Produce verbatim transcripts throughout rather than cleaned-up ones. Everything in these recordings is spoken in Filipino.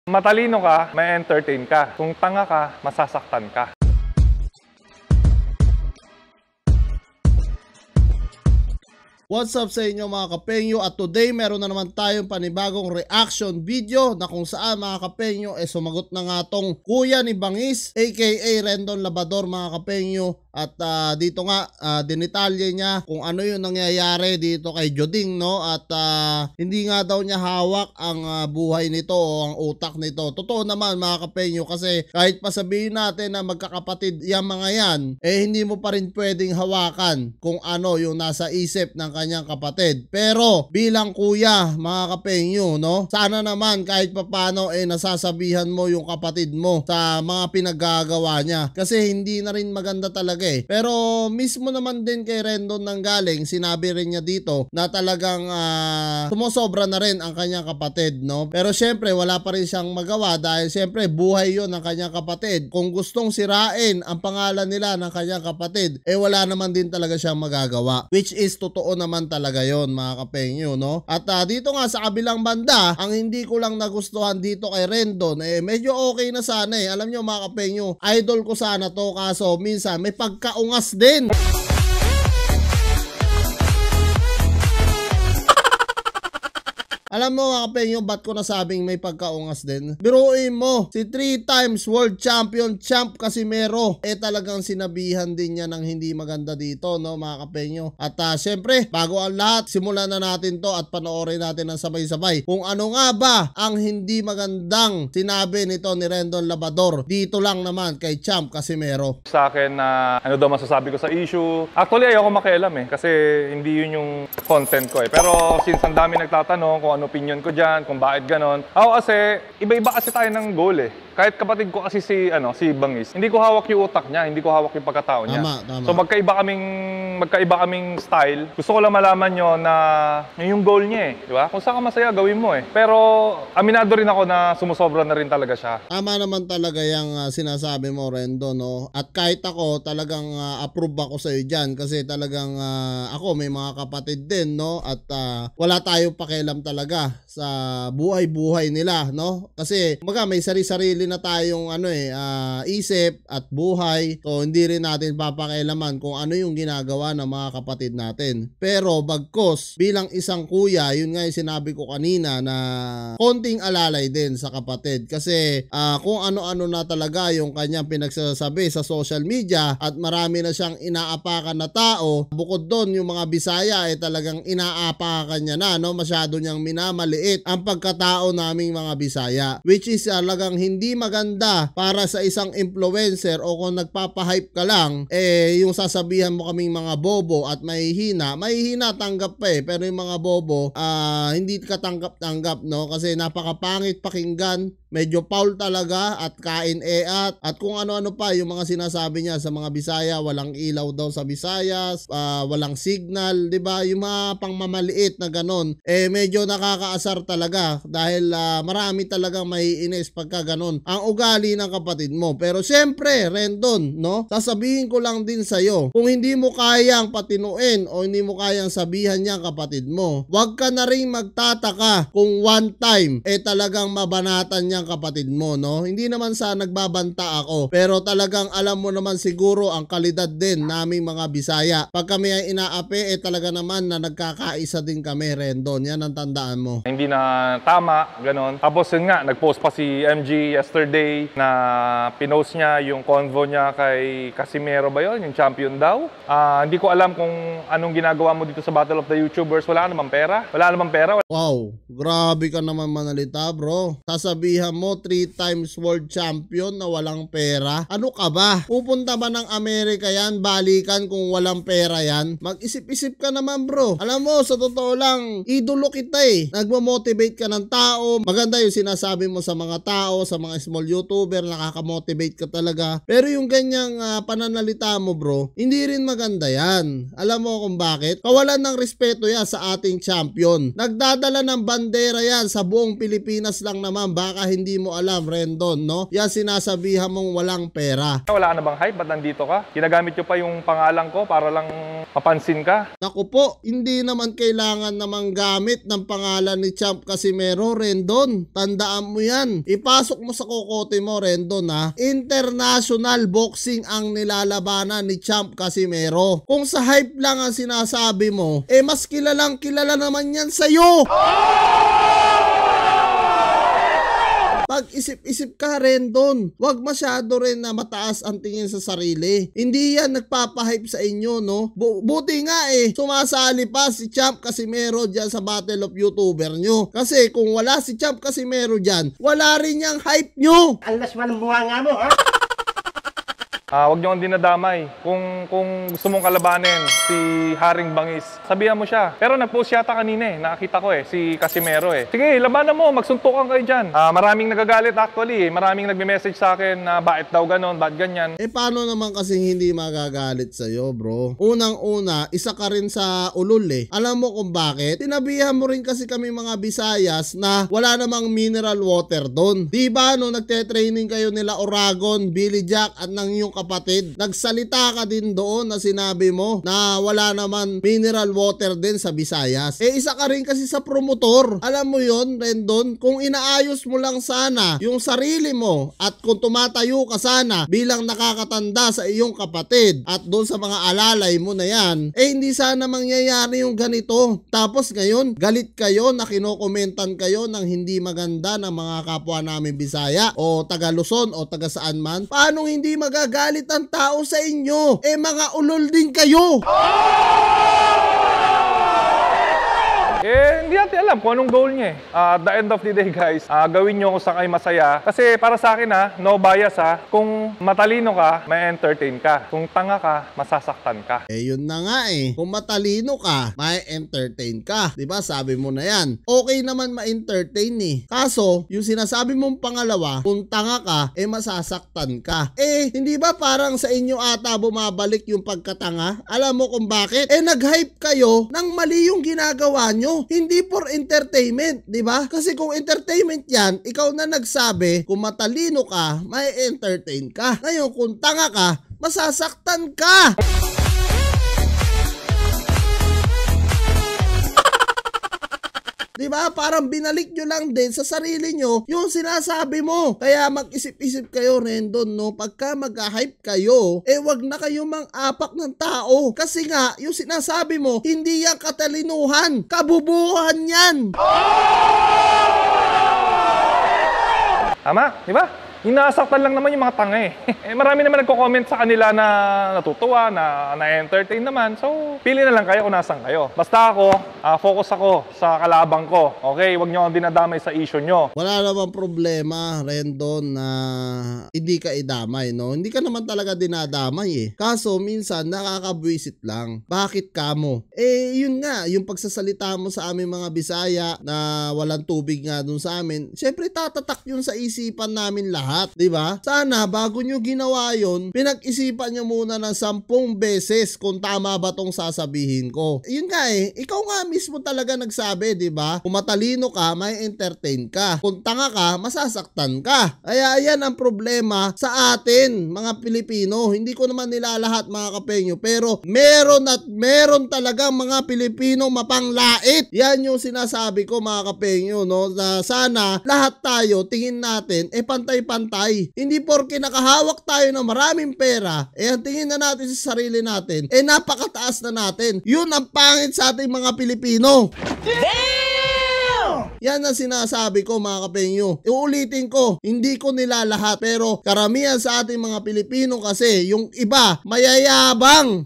Matalino ka, may entertain ka. Kung tanga ka, masasaktan ka. What's up sa inyo mga kapengyo, at today meron na naman tayong panibagong reaction video na kung saan mga kapengyo eh sumagot na nga tong kuya ni Bangis aka Rendon Labador mga kapengyo. At uh, dito nga uh, dinitalye niya kung ano yung nangyayari dito kay Joding, no? At uh, hindi nga daw niya hawak ang uh, buhay nito o ang utak nito. Totoo naman mga kapengyo, kasi kahit pa sabihin natin na magkakapatid yung mga yan, eh hindi mo pa rin pwedeng hawakan kung ano yung nasa isip ng kanyang kapatid. Pero bilang kuya mga kapengyo, no? Sana naman kahit papano eh nasasabihan mo yung kapatid mo sa mga pinaggagawa niya, kasi hindi na rin maganda talaga eh. Pero mismo naman din kay Rendon nang galing, sinabi rin niya dito na talagang uh, sumusobra na rin ang kanyang kapatid, no? Pero syempre wala pa rin siyang magawa dahil syempre buhay yon ng kanyang kapatid. Kung gustong sirain ang pangalan nila ng kanyang kapatid, eh wala naman din talaga siyang magagawa, which is totoo naman talaga yon mga kapengyo, no? At uh, dito nga sa kabilang banda, ang hindi ko lang nagustuhan dito kay Rendon, eh medyo okay na sana eh. Alam nyo mga kapengyo, idol ko sana to, kaso minsan may pagkaungas din. Alam mo mga kapengyo, ba't ko nasabing may pagkaungas din? Biruin mo, si three times world champion champ Casimero, eh talagang sinabihan din niya ng hindi maganda dito, no mga kapengyo. At uh, syempre, bago ang lahat, simulan na natin to at panoorin natin ng sabay-sabay kung ano nga ba ang hindi magandang sinabi nito ni Rendon Labador dito lang naman kay champ Casimero. Sa akin na uh, ano daw masasabi ko sa issue. Actually, ayoko makialam eh, kasi hindi yun yung content ko eh. Pero since ang dami nagtatanong kung ano opinion ko dyan, kung bakit ganon. Ako kasi, iba-iba kasi tayo ng goal eh. Kahit kapatid ko kasi si, ano, si Bangis, hindi ko hawak yung utak niya, hindi ko hawak yung pagkatao niya. Tama, tama. So magkaiba kaming, magkaiba kaming style. Gusto ko lang malaman nyo na yung goal niya eh. Di ba? Kung saan ka masaya, gawin mo eh. Pero aminado rin ako na sumusobra na rin talaga siya. Tama naman talaga yung uh, sinasabi mo, Rendon, no? At kahit ako, talagang uh, approve ako sa iyo dyan, kasi talagang uh, ako may mga kapatid din, no? At uh, wala tayong pakialam talaga sa buhay-buhay nila, no? Kasi maga may sari-sarili na tayong ano eh uh, isip at buhay, so hindi rin natin papakialaman kung ano yung ginagawa ng mga kapatid natin. Pero bagkos bilang isang kuya, yun nga yung sinabi ko kanina, na konting alalay din sa kapatid, kasi uh, kung ano-ano na talaga yung kanyang pinagsasabi sa social media at marami na siyang inaapakan na tao. Bukod doon, yung mga Bisaya ay eh, talagang inaapakan niya na, no? Masyado niyang minamaliit ang pagkatao naming mga Bisaya, which is talagang hindi maganda para sa isang influencer. O kung nagpapahype ka lang, eh yung sasabihan mo kaming mga bobo at mahihina, mahihina tanggap pa eh, pero yung mga bobo uh, hindi ka tanggap-tanggap, no? Kasi napakapangit pakinggan, medyo foul talaga at kain eat at kung ano-ano pa yung mga sinasabi niya sa mga Bisaya. Walang ilaw daw sa Visayas, uh, walang signal, di ba? Yung mga pangmamaliit na ganon, eh medyo nakakaasar talaga, dahil uh, marami talagang maiinis pagka ganon ang ugali ng kapatid mo. Pero syempre, Rendon, no? Sasabihin ko lang din sa'yo, kung hindi mo kayang patinuin o hindi mo kayang sabihan niya kapatid mo, wag ka na rin magtataka kung one time eh talagang mabanatan niya kapatid mo, no? Hindi naman sa nagbabanta ako, pero talagang alam mo naman siguro ang kalidad din naming mga Bisaya. Pag kami ay inaapi, eh talaga naman na nagkakaisa din kami, Rendon. Yan ang tandaan mo. Hindi na tama, ganon. Tapos yun nga, nagpost pa si M G yesterday na pinost niya yung convo niya kay Casimero ba yun? Yung champion daw. Uh, hindi ko alam kung anong ginagawa mo dito sa Battle of the YouTubers. Wala namang pera. Wala namang pera. Wow, grabe ka naman manalita, bro. Sasabihan mo three times world champion na walang pera. Ano ka ba? Pupunta ba ng Amerika yan? Balikan kung walang pera yan? Mag-isip-isip ka naman, bro. Alam mo, sa totoo lang, idolo kita eh. Nagmamotivate ka ng tao. Maganda yung sinasabi mo sa mga tao, sa mga small YouTuber, nakaka-motivate ka talaga. Pero yung ganyang uh, pananalita mo, bro, hindi rin maganda yan. Alam mo kung bakit? Kawalan ng respeto yan sa ating champion. Nagdadala ng bandera yan sa buong Pilipinas lang naman. Baka hindi mo alam, Rendon, no? Yan sinasabihan mong walang pera. Wala na bang hype? Ba't nandito ka? Ginagamit nyo pa yung pangalan ko para lang mapansin ka? Naku po, hindi naman kailangan namang gamit ng pangalan ni Champ Casimero, Rendon. Tandaan mo yan. Ipasok mo sa kokote mo, Rendon, ha. International boxing ang nilalabanan ni Champ Casimero. Kung sa hype lang ang sinasabi mo, eh mas kilalang kilala naman yan sa'yo. Pag-isip-isip ka, Rendon. Huwag masyado rin na mataas ang tingin sa sarili. Hindi yan nagpapahype sa inyo, no? Bu buti nga eh, sumasali pa si Champ Casimero dyan sa Battle of YouTuber nyo. Kasi kung wala si Champ Casimero dyan, wala rin yung hype nyo. Ang laswa ng buha nga mo, ha? Ah, wag niyo akong dinadamay. Kung, kung gusto mong kalabanin si Haring Bangis, sabihan mo siya. Pero nag-post yata kanina eh. Nakakita ko eh, si Casimero eh. Sige, labanan mo. Magsuntukan kayo dyan. Ah, maraming nagagalit actually. Maraming nagme-message sa akin na bakit daw ganon, bakit ganyan. Eh paano naman kasing hindi magagalit sa'yo, bro? Unang-una, isa ka rin sa ulol eh. Alam mo kung bakit? Tinabihan mo rin kasi kami mga Bisayas na wala namang mineral water doon. Diba no, nagte-training kayo nila Oragon, Billy Jack at ng iyong kapatid. Nagsalita ka din doon na sinabi mo na wala naman mineral water din sa Visayas. Eh isa ka rin kasi sa promotor. Alam mo yon, Rendon, kung inaayos mo lang sana yung sarili mo at kung tumatayo ka sana bilang nakakatanda sa iyong kapatid at doon sa mga alalay mo na yan, eh hindi sana mangyayari yung ganito. Tapos ngayon, galit kayo na kinokomentan kayo ng hindi maganda ng mga kapwa namin Bisaya o taga Luzon o taga saan man. Paano hindi magagalit ang tao sa inyo? Eh mga ulol din kayo. Eh, hindi natin alam kung anong goal niya eh. Uh, at the end of the day guys, uh, gawin nyo kung saan kayo masaya. Kasi para sa akin ha, no bias ha, kung matalino ka, may entertain ka. Kung tanga ka, masasaktan ka. Eh yun na nga eh. Kung matalino ka, may entertain ka. Diba sabi mo na yan. Okay naman ma-entertain eh. Kaso, yung sinasabi mong pangalawa, kung tanga ka, eh masasaktan ka. Eh, hindi ba parang sa inyo ata bumabalik yung pagkatanga? Alam mo kung bakit? Eh nag-hype kayo nang mali yung ginagawa nyo. Hindi for entertainment, di ba? Kasi kung entertainment yan, ikaw na nagsabi, kung matalino ka, may entertain ka. Ngayon, kung tanga ka, masasaktan ka. Diba? Parang binalik nyo lang din sa sarili nyo yung sinasabi mo. Kaya mag-isip-isip kayo, Rendon, no? Pagka mag-hype kayo, eh wag na kayo mang-apak ng tao. Kasi nga, yung sinasabi mo, hindi yan katalinuhan. Kabubuhan yan. Tama, di ba? Inasaktan lang naman yung mga tanga eh. eh marami naman nagko-comment sa kanila na natutuwa, na na-entertain naman. So, pili na lang kayo kung nasan kayo. Basta ako, uh, focus ako sa kalabang ko. Okay? Huwag nyo akong dinadamay sa issue nyo. Wala namang problema, Rendon, na hindi ka idamay, no? Hindi ka naman talaga dinadamay eh. Kaso, minsan, nakakabwisit lang. Bakit ka mo? Eh, yun nga, yung pagsasalita mo sa aming mga Bisaya na walang tubig nga dun sa amin, syempre tatatak yun sa isipan namin lahat. Di ba? Sana bago nyo ginawa yon, pinag-isipan nyo muna ng sampung beses kung tama ba tong sasabihin ko. Yun nga eh, ikaw nga mismo talaga nagsabi, di ba? Kung matalino ka, may entertain ka. Kung tanga ka, masasaktan ka. Kaya yan ang problema sa atin, mga Pilipino. Hindi ko naman nilalahat mga kapenyo, pero meron at meron talagang mga Pilipino mapanglait. Yan yung sinasabi ko mga kapenyo, no? Na sana lahat tayo tingin natin, eh pantay-pantay. Hindi porke nakahawak tayo ng maraming pera, eh ang tingin na natin sa sarili natin, eh napakataas na natin. Yun ang pangit sa ating mga Pilipino. Damn! Yan ang sinasabi ko mga kapenyo. Iulitin ko, hindi ko nilalahat, pero karamihan sa ating mga Pilipino kasi yung iba mayayabang.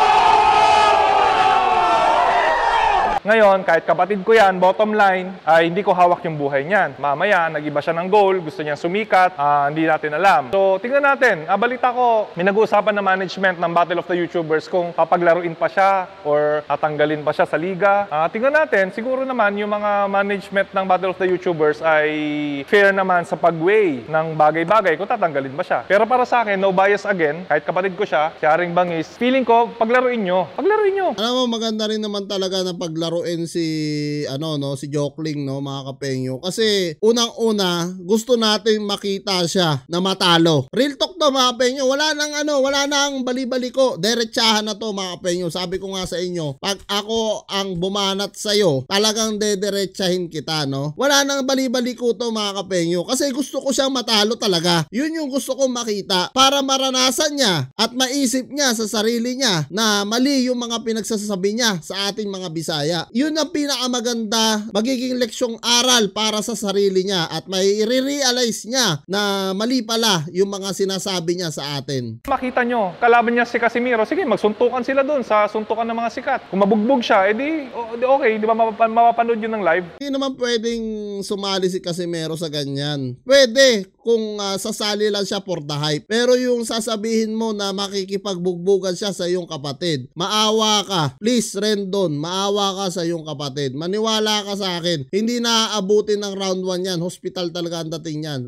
Ngayon, kahit kapatid ko yan, bottom line, ay hindi ko hawak yung buhay niyan. Mamaya, nag-iba siya ng goal, gusto niyang sumikat, uh, hindi natin alam. So, tingnan natin. Ah, balita ko, may nag-uusapan na management ng Battle of the YouTubers kung papaglaruin pa siya or tatanggalin pa siya sa liga. Uh, tingnan natin, siguro naman yung mga management ng Battle of the YouTubers ay fair naman sa pag-weigh ng bagay-bagay kung tatanggalin ba siya. Pero para sa akin, no bias again, kahit kapatid ko siya, si Haring Bangis, feeling ko, paglaruin nyo. Paglaruin nyo. Alam mo, maganda rin naman talaga na paglaro laruin si ano no, si Jokling no, mga kapengyo. Kasi unang-una, gusto natin makita siya na matalo. Real talk to mga kapengyo, wala nang ano, wala nang bali-baliko. Diretsahan na to mga kapengyo. Sabi ko nga sa inyo, pag ako ang bumanat sa'yo, talagang dederechahin kita, no? Wala nang bali-baliko to mga kapengyo. Kasi gusto ko siyang matalo talaga. Yun yung gusto kong makita para maranasan niya at maisip niya sa sarili niya na mali yung mga pinagsasabi niya sa ating mga Bisaya. Yun ang pinakamaganda, magiging leksyong aral para sa sarili niya at may i-realize niya na mali pala yung mga sinasabi niya sa atin. Makita nyo, kalaban niya si Casimiro, sige, magsuntukan sila dun sa suntukan ng mga sikat. Kung mabugbog siya, edi okay, di ba mapapanood yun ng live? Hindi naman pwedeng sumali si Casimiro sa ganyan. Pwede kung uh, sasali lang siya for the hype. Pero yung sasabihin mo na makikipagbugbugan siya sa iyong kapatid, maawa ka. Please, Rendon, maawa ka sa iyong kapatid. Maniwala ka sa akin. Hindi na aabutin ng round one yan. Hospital talaga ang dating yan.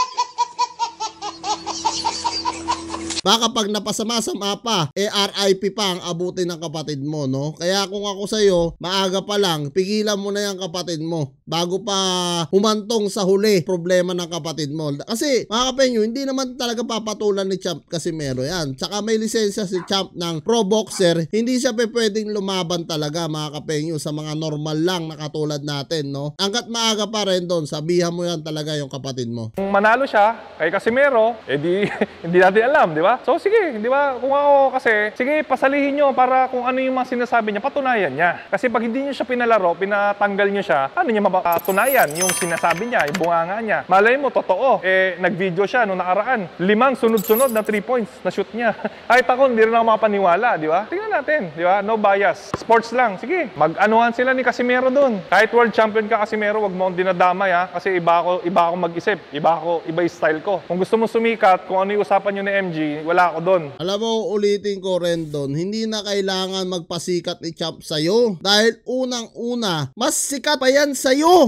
Baka pag napasama-sama pa, eh R I P pa ang abutin ng kapatid mo, no? Kaya kung ako sa'yo, maaga pa lang, pigilan mo na yung kapatid mo bago pa humantong sa huli problema ng kapatid mo. Kasi mga kapengyo, hindi naman talaga papatulan ni Champ Casimero yan. Tsaka may lisensya si Champ ng pro boxer, hindi siya pe pwedeng lumaban talaga mga kapengyo sa mga normal lang na katulad natin, no? Hanggat maaga pa rin doon, sabihan mo yan talaga yung kapatid mo. Kung manalo siya kay Casimero, edi hindi natin alam, di ba? So sige, di ba? Kung ako kasi, sige, pasalihin nyo para kung ano yung mga sinasabi niya, patunayan niya. Kasi pag hindi nyo siya pinalaro, pinatanggal nyo siya, ano niya mapatunayan yung sinasabi niya, yung bunganga niya. Malay mo, totoo. Eh, nag-video siya noong nakaraan. Limang sunod-sunod na three points na shoot niya. Kahit ako, hindi rin ako mapaniwala, di ba? Tingnan natin, di ba? No bias. Sports lang. Sige, mag-anuhan sila ni Casimero dun. Kahit world champion ka, Casimero, wag mo akong dinadamay, ha? Kasi iba ako, iba ako mag-isip. Iba ako, iba yung style ko. Kung gusto mo sumikat, kung ano yung usapan nyo ni M G, wala ako doon. Alam mo, ulitin ko rin doon, hindi na kailangan magpasikat ni Champ sa'yo. Dahil unang-una, mas sikat pa yan sa'yo.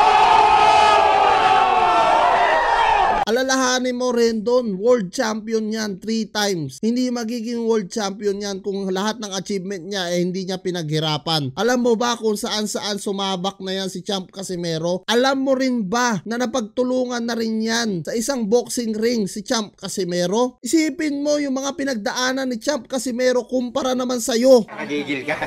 Alalahanin mo rin doon, world champion yan three times. Hindi magiging world champion yan kung lahat ng achievement niya eh hindi niya pinaghirapan. Alam mo ba kung saan-saan sumabak na yan si Champ Casimero? Alam mo rin ba na napagtulungan na rin yan sa isang boxing ring si Champ Casimero? Isipin mo yung mga pinagdaanan ni Champ Casimero kumpara naman sa'yo. Nakagigil ka.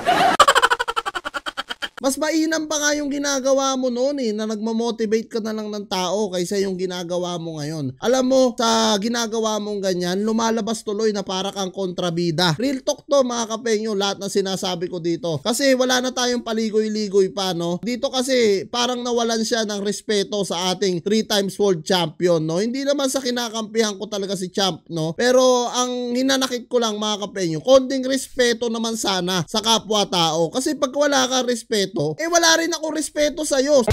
Mas mainam pa nga yung ginagawa mo noon eh, na nagmamotivate ka na lang ng tao kaysa yung ginagawa mo ngayon. Alam mo, sa ginagawa mong ganyan, lumalabas tuloy na para kang kontrabida. Real talk to mga kapengyo, lahat na sinasabi ko dito. Kasi wala na tayong paligoy-ligoy pa, no? Dito kasi parang nawalan siya ng respeto sa ating three times world champion, no? Hindi naman sa kinakampihan ko talaga si Champ, no? Pero ang hinanakit ko lang mga kapengyo, konting respeto naman sana sa kapwa-tao. Kasi pag wala kang respeto, eh wala rin ako respeto sa'yo.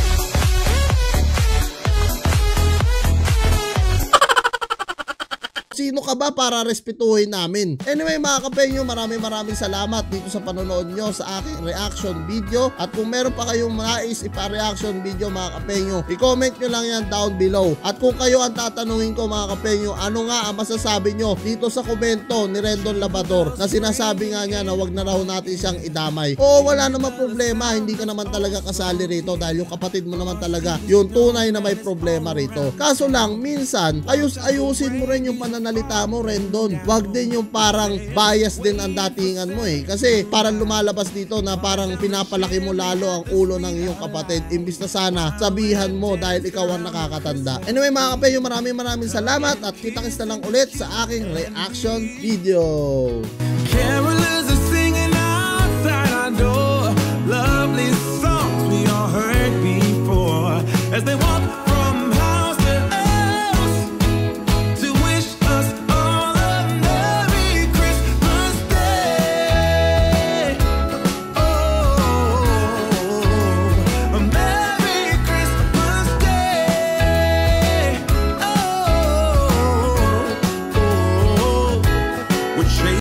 Sino ka ba para respetuhin namin? Anyway mga kapengyo, maraming maraming salamat dito sa panonood nyo sa aking reaction video. At kung meron pa kayong nais ipa-reaction video mga kapengyo, i-comment nyo lang yan down below. At kung kayo ang tatanungin ko mga kapengyo, ano nga ang masasabi nyo dito sa komento ni Rendon Labrador na sinasabi nga niya na wag na raw natin siyang idamay. Oo, wala naman problema, hindi ka naman talaga kasali rito dahil yung kapatid mo naman talaga yung tunay na may problema rito. Kaso lang, minsan, ayus-ayusin mo rin yung pananalita mo, Rendon. Wag din yung parang bias din ang datingan mo eh. Kasi parang lumalabas dito na parang pinapalaki mo lalo ang ulo ng iyong kapatid. Imbis na sana sabihan mo dahil ikaw ang nakakatanda. Anyway mga kapengyo, maraming maraming salamat at kita-kits na lang ulit sa aking reaction video.